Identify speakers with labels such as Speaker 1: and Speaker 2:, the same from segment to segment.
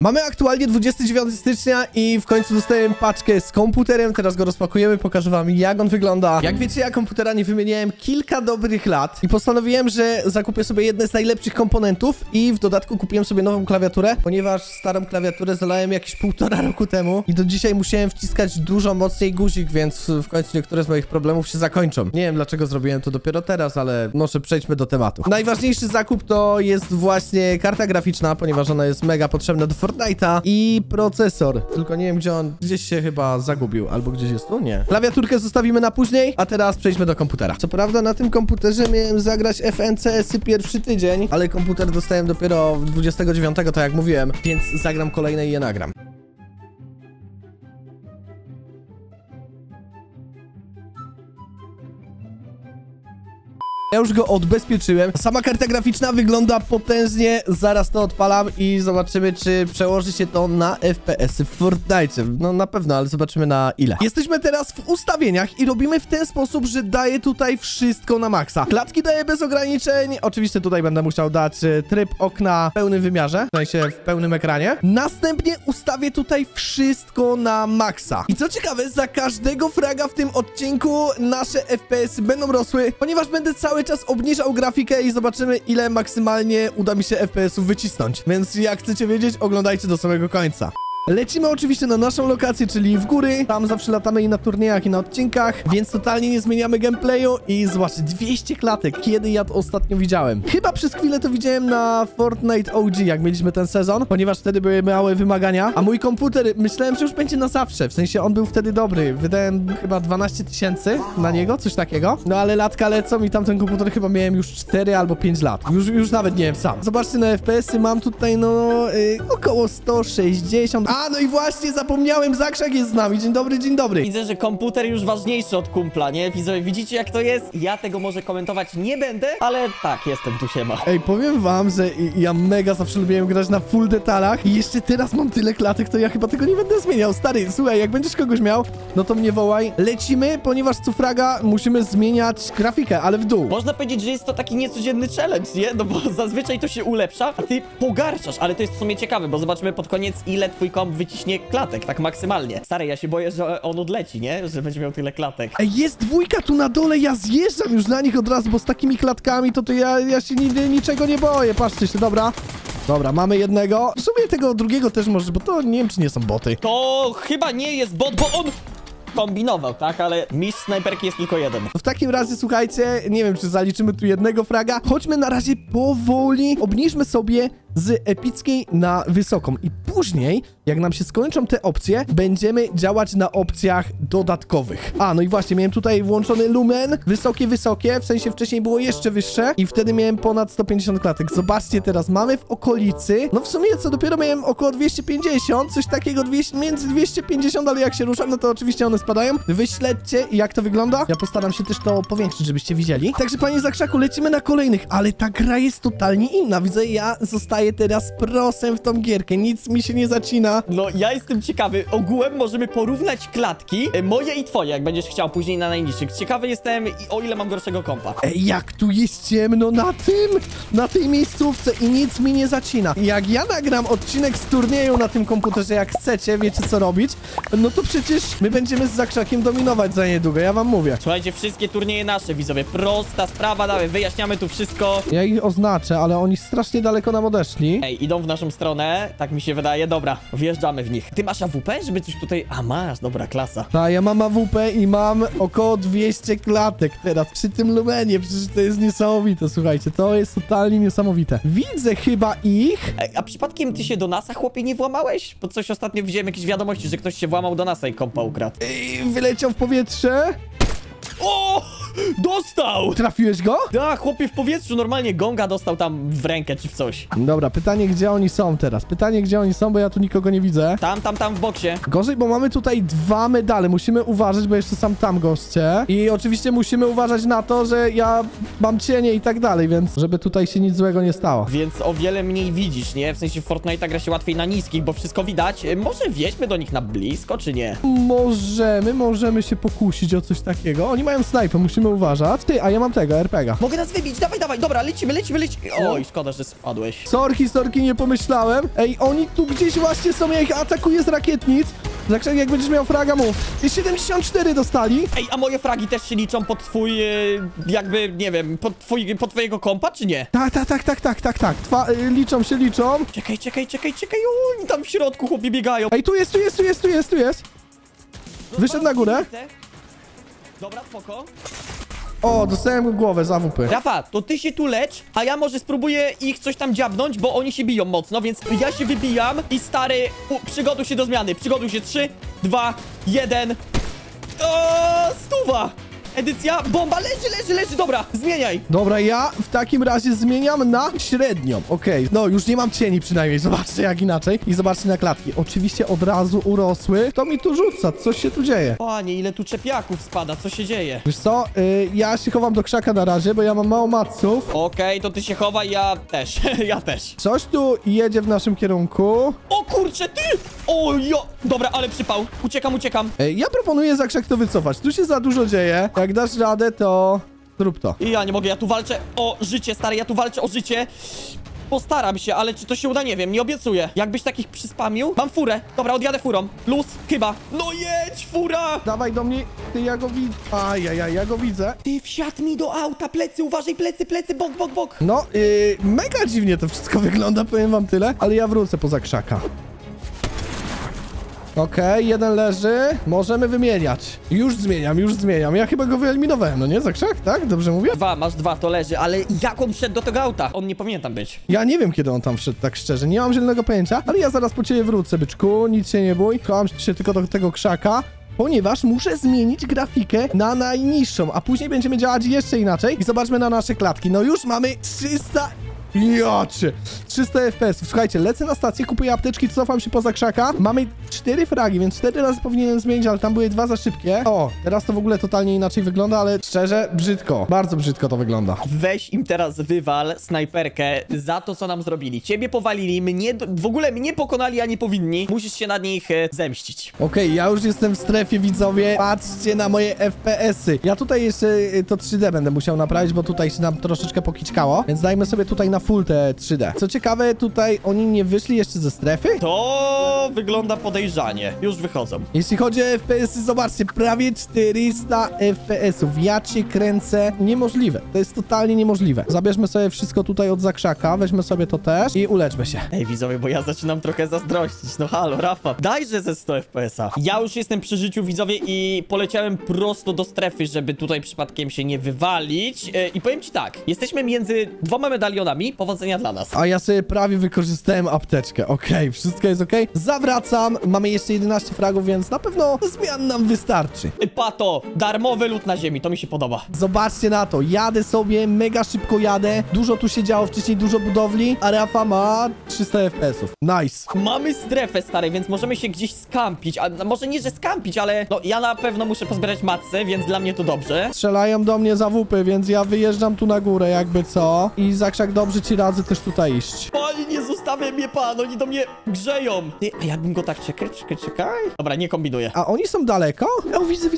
Speaker 1: Mamy aktualnie 29 stycznia i w końcu dostałem paczkę z komputerem. Teraz go rozpakujemy, pokażę wam, jak on wygląda. Jak wiecie, ja komputera nie wymieniałem kilka dobrych lat i postanowiłem, że zakupię sobie jedne z najlepszych komponentów i w dodatku kupiłem sobie nową klawiaturę, ponieważ starą klawiaturę zalałem jakieś 1,5 roku temu i do dzisiaj musiałem wciskać dużo mocniej guzik, więc w końcu niektóre z moich problemów się zakończą. Nie wiem, dlaczego zrobiłem to dopiero teraz, ale może przejdźmy do tematu. Najważniejszy zakup to jest właśnie karta graficzna, ponieważ ona jest mega potrzebna do Fortnite'a i procesor. Tylko nie wiem, gdzie on gdzieś się chyba zagubił, albo gdzieś jest tu? Nie. Klawiaturkę zostawimy na później, a teraz przejdźmy do komputera. Co prawda na tym komputerze miałem zagrać FNCS-y pierwszy tydzień, ale komputer dostałem dopiero 29, tak jak mówiłem, więc zagram kolejne i je nagram. Ja już go odbezpieczyłem. Sama karta graficzna wygląda potężnie. Zaraz to odpalam i zobaczymy, czy przełoży się to na FPS-y w Fortnite. No na pewno, ale zobaczymy na ile. Jesteśmy teraz w ustawieniach i robimy w ten sposób, że daję tutaj wszystko na maksa. Klatki daję bez ograniczeń. Oczywiście tutaj będę musiał dać tryb okna w pełnym wymiarze, w sensie w pełnym ekranie. Następnie ustawię tutaj wszystko na maksa. I co ciekawe, za każdego fraga w tym odcinku nasze FPS-y będą rosły, ponieważ będę cały czas obniżał grafikę i zobaczymy, ile maksymalnie uda mi się FPS-ów wycisnąć. Więc jak chcecie wiedzieć, oglądajcie do samego końca. Lecimy oczywiście na naszą lokację, czyli w góry. Tam zawsze latamy i na turniejach, i na odcinkach, więc totalnie nie zmieniamy gameplayu. I zobaczcie, 200 klatek. Kiedy ja to ostatnio widziałem? Chyba przez chwilę to widziałem na Fortnite OG, jak mieliśmy ten sezon, ponieważ wtedy były małe wymagania, a mój komputer, myślałem, że już będzie na zawsze. W sensie on był wtedy dobry. Wydałem chyba 12 000 na niego, coś takiego. No ale latka lecą i tamten komputer chyba miałem już 4 albo 5 lat. Już nawet nie wiem sam. Zobaczcie na FPS-y, mam tutaj no około 160. A, no i właśnie, zapomniałem, Zakrzak jest z nami. Dzień dobry, dzień dobry.
Speaker 2: Widzę, że komputer już ważniejszy od kumpla, nie? Widzicie, jak to jest? Ja tego może komentować nie będę, ale tak, jestem tu, siema.
Speaker 1: Ej, powiem wam, że ja mega zawsze lubiłem grać na full detalach i jeszcze teraz mam tyle klatek, to ja chyba tego nie będę zmieniał. Stary, słuchaj, jak będziesz kogoś miał, no to mnie wołaj. Lecimy, ponieważ co fraga musimy zmieniać grafikę, ale w dół.
Speaker 2: Można powiedzieć, że jest to taki niecodzienny challenge, nie? No bo zazwyczaj to się ulepsza, a ty pogarszasz, ale to jest w sumie ciekawe, bo zobaczymy pod koniec, ile twój komp wyciśnie klatek, tak maksymalnie. Stary, ja się boję, że on odleci, nie? Że będzie miał tyle klatek.
Speaker 1: Ej, jest dwójka tu na dole, ja zjeżdżam już na nich od razu, bo z takimi klatkami to ja się niczego nie boję. Patrzcie się, dobra. Dobra, mamy jednego. W sumie tego drugiego też może, bo to nie wiem, czy nie są boty.
Speaker 2: To chyba nie jest bot, bo on kombinował, tak? Ale mistrz snajperki jest tylko jeden.
Speaker 1: W takim razie, słuchajcie, nie wiem, czy zaliczymy tu jednego fraga. Chodźmy na razie powoli, obniżmy sobie z epickiej na wysoką i później, jak nam się skończą te opcje, będziemy działać na opcjach dodatkowych. A, no i właśnie, miałem tutaj włączony lumen, wysokie, w sensie wcześniej było jeszcze wyższe i wtedy miałem ponad 150 klatek. Zobaczcie, teraz mamy w okolicy, no w sumie co, dopiero miałem około 250, coś takiego, między 250, ale jak się ruszam, no to oczywiście one spadają. Wy śledźcie, jak to wygląda. Ja postaram się też to powiększyć, żebyście widzieli. Także, panie Zakrzaku, lecimy na kolejnych, ale ta gra jest totalnie inna. Widzę, ja zostaję teraz prosem w tą gierkę, nic mi się nie zacina.
Speaker 2: No, ja jestem ciekawy. Ogółem możemy porównać klatki, moje i twoje, jak będziesz chciał później na najniższych. Ciekawy jestem, o ile mam gorszego kompa.
Speaker 1: Ej, jak tu jest ciemno na tej miejscówce i nic mi nie zacina. Jak ja nagram odcinek z turnieju na tym komputerze, jak chcecie, wiecie co robić, no to przecież my będziemy z Zakrzakiem dominować za niedługo, ja wam mówię.
Speaker 2: Słuchajcie, wszystkie turnieje nasze, widzowie. Prosta sprawa, dawaj, wyjaśniamy tu wszystko.
Speaker 1: Ja ich oznaczę, ale oni strasznie daleko nam odeszli.
Speaker 2: Ej, idą w naszą stronę, tak mi się wydaje. Dobra, wjeżdżamy w nich. Ty masz AWP, żeby coś tutaj... A, masz, dobra, klasa.
Speaker 1: Tak, ja mam AWP i mam około 200 klatek teraz przy tym lumenie, przecież to jest niesamowite, słuchajcie, to jest totalnie niesamowite. Widzę chyba ich.
Speaker 2: Ej, a przypadkiem ty się do NASA, chłopie, nie włamałeś? Bo coś ostatnio widziałem jakieś wiadomości, że ktoś się włamał do NASA i kompa ukradł.
Speaker 1: Ej, wyleciał w powietrze.
Speaker 2: O! Dostał!
Speaker 1: Trafiłeś go?
Speaker 2: Da, chłopie w powietrzu normalnie gonga dostał tam w rękę czy w coś.
Speaker 1: Dobra, pytanie, gdzie oni są teraz? Pytanie, gdzie oni są, bo ja tu nikogo nie widzę.
Speaker 2: Tam w boksie.
Speaker 1: Gorzej, bo mamy tutaj 2 medale. Musimy uważać, bo jeszcze są tam goście. I oczywiście musimy uważać na to, że ja mam cienie i tak dalej, więc żeby tutaj się nic złego nie stało.
Speaker 2: Więc o wiele mniej widzisz, nie? W sensie w Fortnite'a gra się łatwiej na niskich, bo wszystko widać. Może wjedźmy do nich na blisko, czy nie?
Speaker 1: Możemy się pokusić o coś takiego. Oni mają snajpę, musimy uważać. Ty, a ja mam tego, RPG-a.
Speaker 2: Mogę nas wybić, dawaj, dawaj, dobra, lecimy. Oj, szkoda, że spadłeś.
Speaker 1: Sorki, nie pomyślałem. Ej, oni tu gdzieś właśnie są, ja ich atakuję z rakietnic. Zakrzak, jak będziesz miał fraga, mów. I 74 dostali.
Speaker 2: Ej, a moje fragi też się liczą pod twój, jakby, nie wiem, pod twojego kompa, czy nie?
Speaker 1: Tak. Liczą się.
Speaker 2: Czekaj, oni tam w środku, chłopie, biegają.
Speaker 1: Ej, tu jest. Wyszedł na górę.
Speaker 2: Dobra, spoko.
Speaker 1: O, dostałem głowę z AWP.
Speaker 2: Rafa, to ty się tu lecz, a ja może spróbuję ich coś tam dziabnąć, bo oni się biją mocno, więc ja się wybijam i stary, przygotuj się do zmiany. Przygotuj się, 3, 2, 1. O, stuwa! Edycja, bomba, leży, dobra, zmieniaj.
Speaker 1: Dobra, ja w takim razie zmieniam na średnią. Okej, no już nie mam cieni przynajmniej, zobaczcie jak inaczej. I zobaczcie na klatki. Oczywiście od razu urosły. Kto mi tu rzuca? Co się tu dzieje?
Speaker 2: Panie, ile tu czepiaków spada, co się dzieje?
Speaker 1: Wiesz co, ja się chowam do krzaka na razie, bo ja mam mało maców.
Speaker 2: Okej, to ty się chowaj, ja też, ja też.
Speaker 1: Coś tu jedzie w naszym kierunku.
Speaker 2: O kurczę, ty! O, dobra, ale przypał. Uciekam.
Speaker 1: Ja proponuję za krzak to wycofać. Tu się za dużo dzieje. Jak dasz radę, to zrób to.
Speaker 2: I ja nie mogę, ja tu walczę o życie, stary, ja tu walczę o życie. Postaram się, ale czy to się uda, nie wiem, nie obiecuję. Jakbyś takich przyspamił? Mam furę. Dobra, odjadę furą. Luz, chyba. No jedź, fura!
Speaker 1: Dawaj do mnie. Ty, ja go widzę. Ajajaj, ja go widzę.
Speaker 2: Ty, wsiadł mi do auta, plecy, uważaj, plecy, bok.
Speaker 1: No, mega dziwnie to wszystko wygląda, powiem wam tyle. Ale ja wrócę poza krzaka. Okej, jeden leży. Możemy wymieniać. Już zmieniam. Ja chyba go wyeliminowałem, no nie? Za krzak, tak? Dobrze mówię?
Speaker 2: Masz dwa, to leży, ale jak on wszedł do tego auta? On nie powinien tam być.
Speaker 1: Ja nie wiem, kiedy on tam wszedł, tak szczerze. Nie mam zielonego pojęcia, ale ja zaraz po ciebie wrócę, byczku. Nic się nie bój. Chowam się tylko do tego krzaka, ponieważ muszę zmienić grafikę na najniższą, a później będziemy działać jeszcze inaczej. I zobaczmy na nasze klatki. No już mamy 300... Jocie! 300 FPS. Słuchajcie, lecę na stację, kupuję apteczki, cofam się poza krzaka. Mamy 4 fragi, więc 4 razy powinienem zmienić, ale tam były 2 za szybkie. O, teraz to w ogóle totalnie inaczej wygląda, ale szczerze, brzydko. Bardzo brzydko to wygląda.
Speaker 2: Weź im teraz wywal snajperkę za to, co nam zrobili. Ciebie powalili, w ogóle mnie pokonali, a nie powinni. Musisz się na nich zemścić.
Speaker 1: Okej, ja już jestem w strefie, widzowie. Patrzcie na moje FPS-y. Ja tutaj jeszcze to 3D będę musiał naprawić, bo tutaj się nam troszeczkę pokiczkało, więc dajmy sobie tutaj na full te 3D. Co ciekawe, tutaj oni nie wyszli jeszcze ze strefy?
Speaker 2: To wygląda podejrzanie. Już wychodzą.
Speaker 1: Jeśli chodzi o FPS-y, zobaczcie, prawie 400 FPS-ów. Ja cię kręcę. Niemożliwe. To jest totalnie niemożliwe. Zabierzmy sobie wszystko tutaj od zakrzaka, weźmy sobie to też i uleczmy się.
Speaker 2: Ej, widzowie, bo ja zaczynam trochę zazdrościć. No halo, Rafa, dajże ze 100 FPS-a. Ja już jestem przy życiu, widzowie, i poleciałem prosto do strefy, żeby tutaj przypadkiem się nie wywalić. I powiem ci tak, jesteśmy między 2 medalionami. Powodzenia dla nas.
Speaker 1: A ja sobie prawie wykorzystałem apteczkę. Okej, wszystko jest okej. Zawracam. Mamy jeszcze 11 fragów, więc na pewno zmian nam wystarczy.
Speaker 2: Pato, darmowy lód na ziemi, to mi się podoba.
Speaker 1: Zobaczcie na to. Jadę sobie, mega szybko jadę. Dużo tu się działo wcześniej, dużo budowli, a Rafa ma 300 FPS-ów. Nice.
Speaker 2: Mamy strefę, stary, więc możemy się gdzieś skampić. A może nie, że skampić, ale no ja na pewno muszę pozbierać matce, więc dla mnie to dobrze.
Speaker 1: Strzelają do mnie za WP, więc ja wyjeżdżam tu na górę, jakby co. I Zakrzak, dobrze ci radzę też tutaj iść.
Speaker 2: Pani, nie zostawiaj mnie, pan, oni do mnie grzeją. Ty, a jakbym go tak czekaj. Dobra, nie kombinuję.
Speaker 1: A oni są daleko? O, widzę.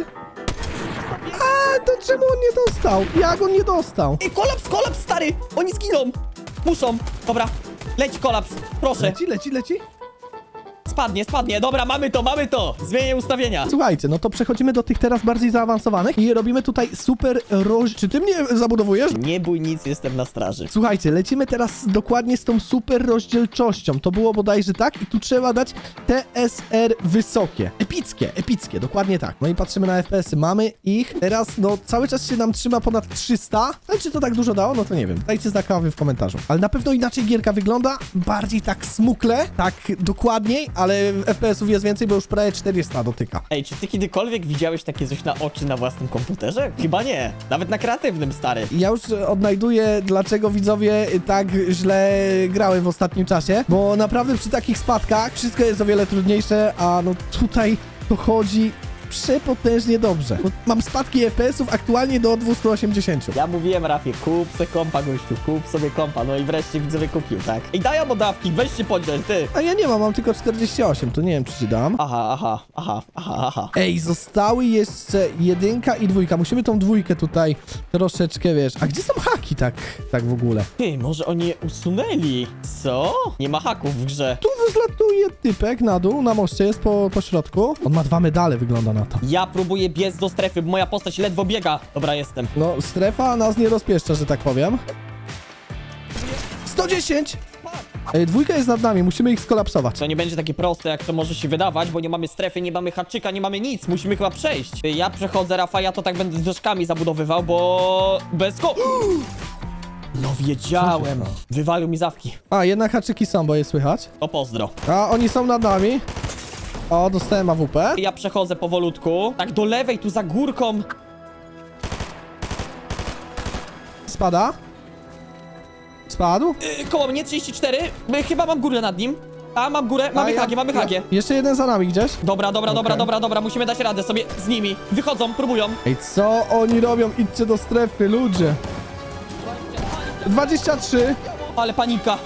Speaker 1: A, to czemu on nie dostał? Jak on nie dostał?
Speaker 2: Ej, kolaps, stary! Oni zginą! Muszą. Dobra, leci kolaps, proszę.
Speaker 1: Leci.
Speaker 2: Spadnie. Dobra, mamy to. Zmienię ustawienia.
Speaker 1: Słuchajcie, no to przechodzimy do tych teraz bardziej zaawansowanych i robimy tutaj super Czy ty mnie zabudowujesz?
Speaker 2: Nie bój nic, jestem na straży.
Speaker 1: Słuchajcie, lecimy teraz dokładnie z tą super rozdzielczością. To było bodajże tak i tu trzeba dać TSR wysokie. Epickie, dokładnie tak. No i patrzymy na FPS-y. Mamy ich. Teraz, no, cały czas się nam trzyma ponad 300. Ale czy to tak dużo dało? No to nie wiem. Dajcie znak kawy w komentarzu. Ale na pewno inaczej gierka wygląda. Bardziej tak smukle, tak dokładniej, ale FPS-ów jest więcej, bo już prawie 400 dotyka.
Speaker 2: Ej, czy ty kiedykolwiek widziałeś takie coś na oczy na własnym komputerze? Chyba nie. Nawet na kreatywnym, stary.
Speaker 1: Ja już odnajduję, dlaczego widzowie tak źle grałem w ostatnim czasie, bo naprawdę przy takich spadkach wszystko jest o wiele trudniejsze, a no tutaj to chodzi przepotężnie dobrze. Bo mam spadki FPS-ów aktualnie do 280.
Speaker 2: Ja mówiłem Rafie, kup se kompa, gościu, kup sobie kompa. No i wreszcie widzowie kupił, tak? I dają modawki, weź się podziel, ty.
Speaker 1: A ja nie mam tylko 48, to nie wiem, czy ci dam.
Speaker 2: Aha.
Speaker 1: Ej, zostały jeszcze 1 i 2. Musimy tą 2 tutaj troszeczkę, wiesz. A gdzie są haki tak w ogóle?
Speaker 2: Ty, może oni je usunęli? Co? Nie ma haków w grze.
Speaker 1: Tu zlatuje typek na dół, na moście jest po środku. On ma 2 medale, wygląda na to.
Speaker 2: Ja próbuję biec do strefy, bo moja postać ledwo biega. Dobra, jestem.
Speaker 1: No, strefa nas nie rozpieszcza, że tak powiem. 110! Ej, 2 jest nad nami, musimy ich skolapsować.
Speaker 2: To nie będzie takie proste, jak to może się wydawać, bo nie mamy strefy, nie mamy haczyka, nie mamy nic. Musimy chyba przejść. Ja przechodzę, Rafa, ja to tak będę drzeszkami zabudowywał, bo... No wiedziałem. Wywalił mi zawki.
Speaker 1: A, jednak haczyki są, bo je słychać.
Speaker 2: To pozdro.
Speaker 1: A, oni są nad nami. O, dostałem AWP.
Speaker 2: Ja przechodzę powolutku. Tak do lewej, tu za górką.
Speaker 1: Spada. Spadł.
Speaker 2: Koło mnie 34. Chyba mam górę nad nim. A, mam górę. Mamy hagie.
Speaker 1: Jeszcze jeden za nami gdzieś.
Speaker 2: Dobra. Musimy dać radę sobie z nimi. Wychodzą, próbują.
Speaker 1: Ej, co oni robią? Idźcie do strefy, ludzie. 23.
Speaker 2: Ale panika.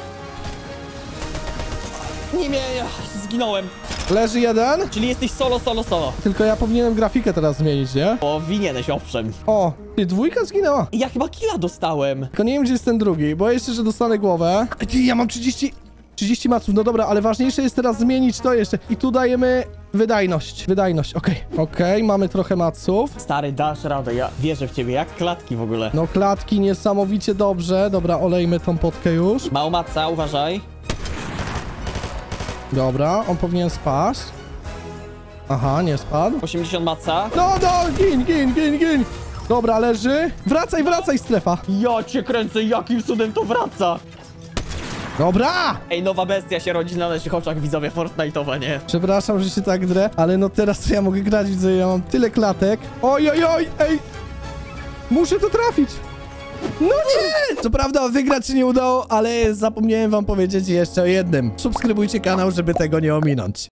Speaker 2: Nie zginąłem.
Speaker 1: Leży jeden.
Speaker 2: Czyli jesteś solo.
Speaker 1: Tylko ja powinienem grafikę teraz zmienić, nie?
Speaker 2: Powinieneś, owszem.
Speaker 1: O, ty, 2 zginęła.
Speaker 2: Ja chyba killa dostałem.
Speaker 1: Tylko nie wiem, gdzie jest ten drugi, bo jeszcze, że dostanę głowę. Ej, ty, ja mam 30 maców, no dobra, ale ważniejsze jest teraz zmienić to jeszcze. I tu dajemy wydajność, okej, mamy trochę maców.
Speaker 2: Stary, dasz radę, ja wierzę w ciebie, jak klatki w ogóle.
Speaker 1: No klatki niesamowicie dobrze, dobra, olejmy tą potkę już.
Speaker 2: Mało maca, uważaj.
Speaker 1: Dobra, on powinien spaść. Aha, nie spadł.
Speaker 2: 80 maca.
Speaker 1: No, gin. Dobra, leży. Wracaj, strefa.
Speaker 2: Ja cię kręcę, jakim cudem to wraca.
Speaker 1: Dobra!
Speaker 2: Ej, nowa bestia się rodzi na naszych oczach, widzowie, Fortnite'owa, nie?
Speaker 1: Przepraszam, że się tak drę, ale no teraz to ja mogę grać, widzę, ja mam tyle klatek. Oj, ej! Muszę to trafić! No nie! Co prawda wygrać się nie udało, ale zapomniałem wam powiedzieć jeszcze o jednym. Subskrybujcie kanał, żeby tego nie ominąć.